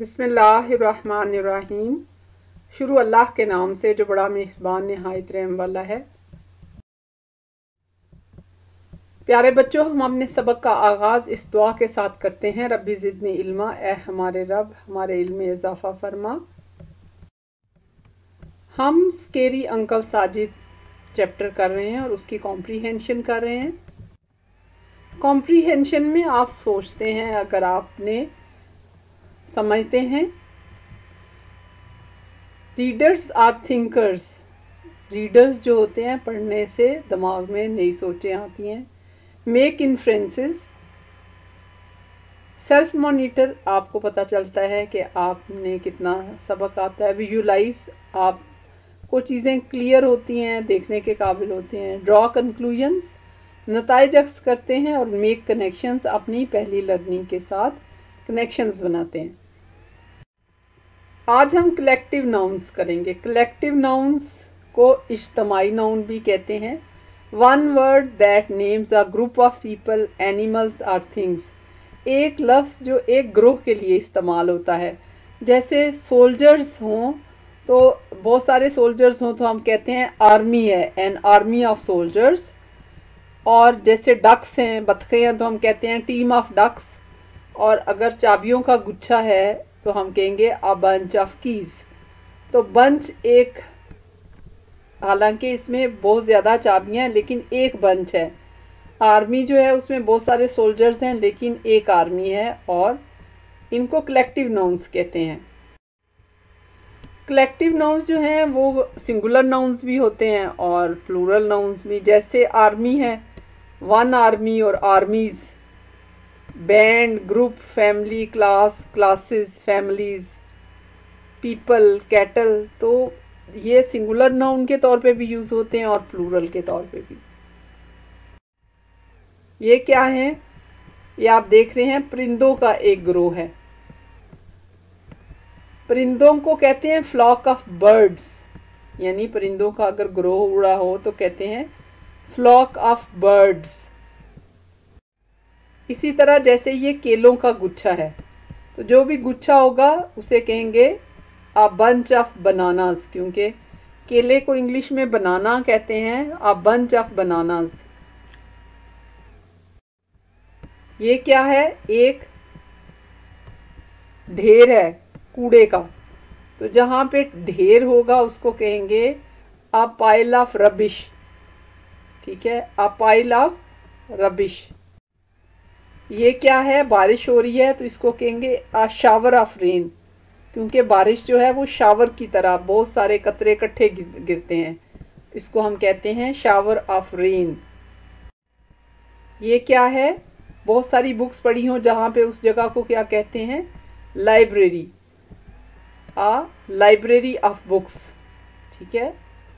बिस्मिल्लाहिर्रहमानिर्रहीम। शुरू अल्लाह के नाम से जो बड़ा मेहरबान निहायत रहम वाला है। प्यारे बच्चों, हम अपने सबक का आगाज़ इस दुआ के साथ करते हैं, रब्बी ज़िदनी इल्मा, ए हमारे रब हमारे इल्म में इजाफ़ा फरमा। हम स्केरी अंकल साजिद चैप्टर कर रहे हैं और उसकी कॉम्प्रीहेंशन कर रहे हैं। कॉम्प्रीहेंशन में आप सोचते हैं, अगर आपने समझते हैं, रीडर्स आर थिंकर्स। रीडर्स जो होते हैं, पढ़ने से दिमाग में नई सोचें आती हैं। मेक इन्फ्रेंसेस, सेल्फ मॉनिटर, आपको पता चलता है कि आपने कितना सबक आता है। विजुलाइज, आपको चीज़ें क्लियर होती हैं, देखने के काबिल होते हैं। ड्रॉ कंक्लूजन्स, नताइज अक्स करते हैं। और मेक कनेक्शंस, अपनी पहली लर्निंग के साथ कनेक्शंस बनाते हैं। आज हम कलेक्टिव नाउन्स करेंगे। कलेक्टिव नाउन्स को इज्तमाई नाउन भी कहते हैं। One word that names a group of people, animals और थिंग्स। एक लफ्ज़ जो एक ग्रोह के लिए इस्तेमाल होता है। जैसे सोल्जर्स हों, तो बहुत सारे सोल्जर्स हों तो हम कहते हैं आर्मी है, एन आर्मी ऑफ सोल्जर्स। और जैसे डक्स हैं, बतखें हैं, तो हम कहते हैं टीम ऑफ डक्स। और अगर चाबियों का गुच्छा है तो हम कहेंगे अ बंच ऑफ कीज। तो बंच एक, हालांकि इसमें बहुत ज़्यादा चाबियां हैं लेकिन एक बंच है। आर्मी जो है उसमें बहुत सारे सोल्जर्स हैं लेकिन एक आर्मी है, और इनको कलेक्टिव नाउन्स कहते हैं। कलेक्टिव नाउन्स जो हैं वो सिंगुलर नाउन्स भी होते हैं और प्लूरल नाउन्स भी। जैसे आर्मी है, वन आर्मी और armies. Band, group, family, class, classes, families, people, cattle. तो ये सिंगुलर नाउन के तौर पे भी यूज़ होते हैं और प्लूरल के तौर पे भी। ये क्या है? ये आप देख रहे हैं, परिंदों का एक ग्रोह है। परिंदों को कहते हैं फ्लॉक ऑफ बर्ड्स, यानी परिंदों का अगर ग्रोह उड़ा हो तो कहते हैं फ्लॉक ऑफ बर्ड्स। इसी तरह जैसे ये केलों का गुच्छा है, तो जो भी गुच्छा होगा उसे कहेंगे अ बंच ऑफ बनानास, क्योंकि केले को इंग्लिश में बनाना कहते हैं, अ बंच ऑफ बनानास। ये क्या है? एक ढेर है कूड़े का, तो जहाँ पे ढेर होगा उसको कहेंगे अ पाइल ऑफ रबिश। ठीक है, अ पाइल ऑफ रबिश। ये क्या है? बारिश हो रही है, तो इसको कहेंगे अ शावर ऑफ रेन, क्योंकि बारिश जो है वो शावर की तरह बहुत सारे कतरे इकट्ठे गिरते हैं। इसको हम कहते हैं शावर ऑफ रेन। ये क्या है? बहुत सारी बुक्स पढ़ी हो जहाँ पे उस जगह को क्या कहते हैं? Library, a library of books. ठीक है।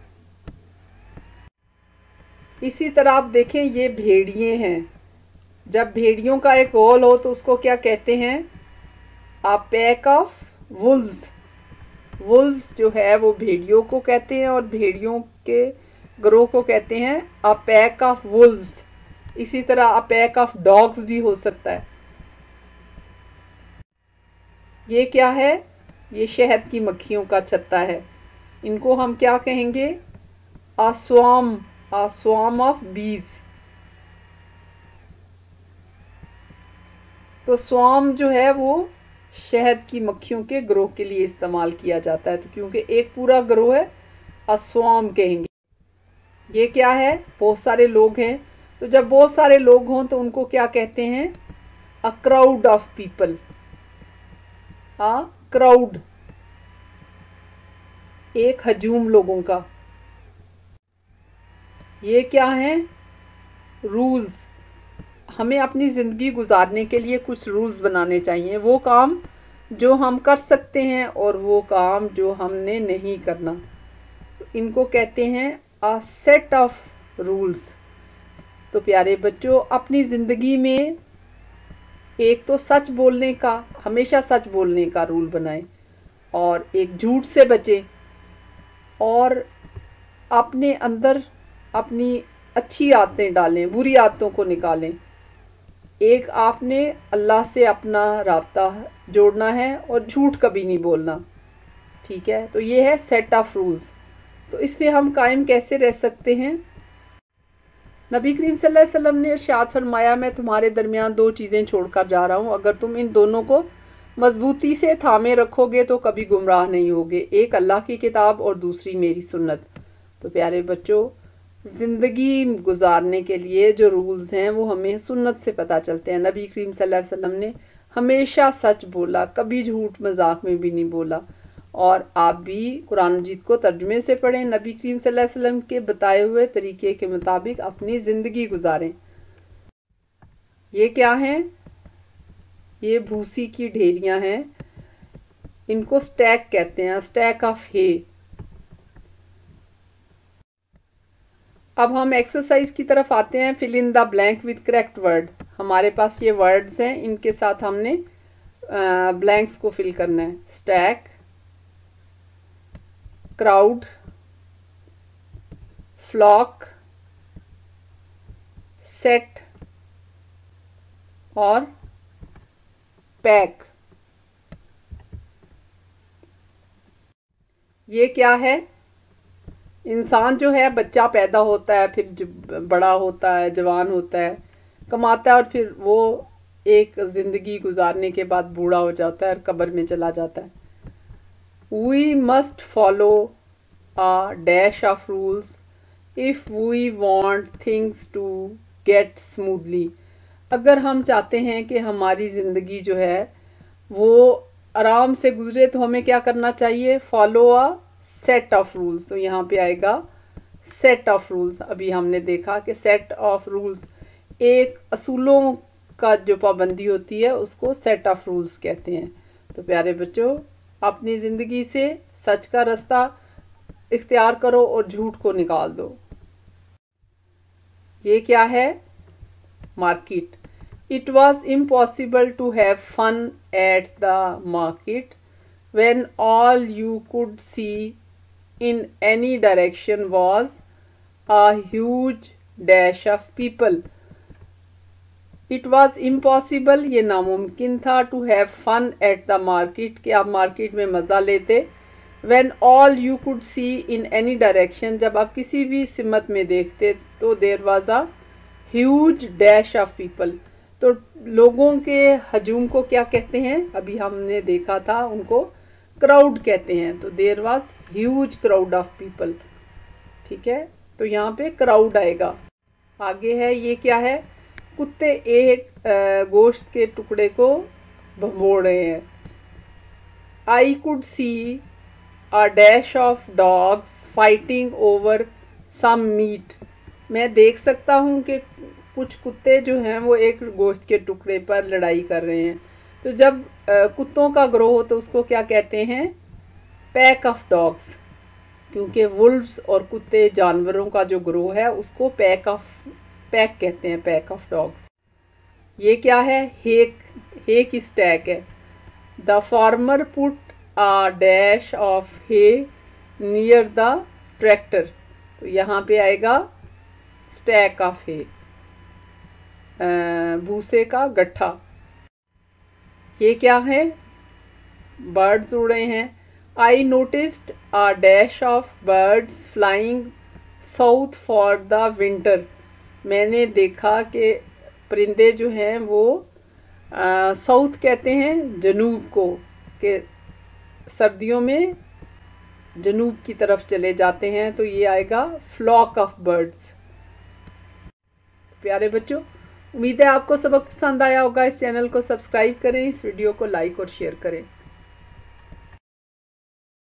इसी तरह आप देखें, ये भेड़िए हैं। जब भेड़ियों का एक गोल हो तो उसको क्या कहते हैं? A pack of wolves. Wolves जो है वो भेड़ियों को कहते हैं और भेड़ियों के ग्रोह को कहते हैं अ पैक ऑफ वुल्व्स। इसी तरह अ पैक ऑफ डॉग्स भी हो सकता है। ये क्या है? ये शहद की मक्खियों का छत्ता है। इनको हम क्या कहेंगे? अ स्वार्म ऑफ बीज। तो स्वार्म जो है वो शहद की मक्खियों के ग्रोह के लिए इस्तेमाल किया जाता है, तो क्योंकि एक पूरा ग्रोह है, अ स्वार्म कहेंगे। ये क्या है? बहुत सारे लोग हैं, तो जब बहुत सारे लोग हों तो उनको क्या कहते हैं? A crowd of people. A crowd, एक हजूम लोगों का। ये क्या है? रूल्स। हमें अपनी ज़िंदगी गुजारने के लिए कुछ रूल्स बनाने चाहिए, वो काम जो हम कर सकते हैं और वो काम जो हमने नहीं करना। तो इनको कहते हैं अ सेट ऑफ रूल्स। तो प्यारे बच्चों, अपनी ज़िंदगी में एक तो सच बोलने का, हमेशा सच बोलने का रूल बनाएं, और एक झूठ से बचें, और अपने अंदर अपनी अच्छी आदतें डालें, बुरी आदतों को निकालें। एक आपने अल्लाह से अपना राब्ता जोड़ना है और झूठ कभी नहीं बोलना, ठीक है। तो ये है सेट ऑफ रूल्स। तो इस पे हम कायम कैसे रह सकते हैं? नबी करीम सल्लल्लाहु अलैहि वसल्लम ने इरशाद फरमाया, मैं तुम्हारे दरमियान दो चीज़ें छोड़कर जा रहा हूँ, अगर तुम इन दोनों को मजबूती से थामे रखोगे तो कभी गुमराह नहीं होगे, एक अल्लाह की किताब और दूसरी मेरी सुन्नत। तो प्यारे बच्चों, ज़िंदगी गुजारने के लिए जो रूल्स हैं वो हमें सुन्नत से पता चलते हैं। नबी करीम सल्लल्लाहु अलैहि वसल्लम ने हमेशा सच बोला, कभी झूठ मजाक में भी नहीं बोला। और आप भी कुरान मजीद को तर्जुमे से पढ़ें, नबी करीम सल्लल्लाहु अलैहि वसल्लम के बताए हुए तरीके के मुताबिक अपनी ज़िंदगी गुजारें। ये क्या हैं? ये भूसी की ढेरियां हैं, इनको स्टैक कहते हैं, स्टैक ऑफ हे। अब हम एक्सरसाइज की तरफ आते हैं। Fill in the blank with correct word. हमारे पास ये वर्ड्स हैं, इनके साथ हमने ब्लैंक्स को फिल करना है। स्टैक, क्राउड, फ्लॉक, सेट और पैक। ये क्या है? इंसान जो है, बच्चा पैदा होता है, फिर बड़ा होता है, जवान होता है, कमाता है और फिर वो एक ज़िंदगी गुजारने के बाद बूढ़ा हो जाता है और कब्र में चला जाता है। We must follow a dash of rules if we want things to get smoothly. अगर हम चाहते हैं कि हमारी ज़िंदगी जो है वो आराम से गुजरे तो हमें क्या करना चाहिए? Follow a set of rules. तो यहाँ पे आएगा सेट ऑफ रूल्स। अभी हमने देखा कि सेट ऑफ रूल्स, एक असूलों का जो पाबंदी होती है उसको सेट ऑफ रूल्स कहते हैं। तो प्यारे बच्चों, अपनी ज़िंदगी से सच का रास्ता इख्तियार करो और झूठ को निकाल दो। ये क्या है? Market. It was impossible to have fun at the market when all you could see in any direction was a huge dash of people. It was impossible, ये नामुमकिन था, to have fun at the market, कि आप market में मज़ा लेते। When all you could see in any direction, जब आप किसी भी सिमत में देखते तो there was a huge dash of people। तो लोगों के हजूम को क्या कहते हैं? अभी हमने देखा था, उनको क्राउड कहते हैं। तो there was huge crowd of people, ठीक है। तो यहाँ पे क्राउड आएगा। आगे है, ये क्या है? कुत्ते एक गोश्त के टुकड़े को भंबोड़ रहे हैं। I could see a dash of dogs fighting over some meat. मैं देख सकता हूँ कि कुछ कुत्ते जो हैं वो एक गोश्त के टुकड़े पर लड़ाई कर रहे हैं। तो जब कुत्तों का ग्रोह हो तो उसको क्या कहते हैं? Pack of dogs. क्योंकि वुल्व्स और कुत्ते जानवरों का जो ग्रोह है उसको पैक कहते हैं, पैक ऑफ डॉग्स। ये क्या है? हे की स्टैक है। The farmer put a dash of hay near the tractor. तो यहाँ पे आएगा स्टैक ऑफ हे, भूसे का गट्ठा। ये क्या है? बर्ड्स उड़ रहे हैं। I noticed a dash of birds flying south for the winter. मैंने देखा कि परिंदे जो हैं वो साउथ कहते हैं जनूब को, कि सर्दियों में जनूब की तरफ चले जाते हैं। तो ये आएगा फ्लॉक ऑफ बर्ड्स। प्यारे बच्चों, उम्मीद है आपको सबक पसंद आया होगा। इस चैनल को सब्सक्राइब करें, इस वीडियो को लाइक और शेयर करें।